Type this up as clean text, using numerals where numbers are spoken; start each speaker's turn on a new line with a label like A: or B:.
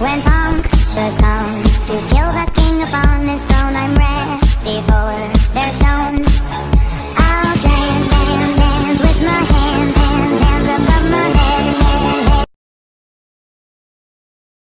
A: When punctures come to kill the king upon his throne, I'm ready for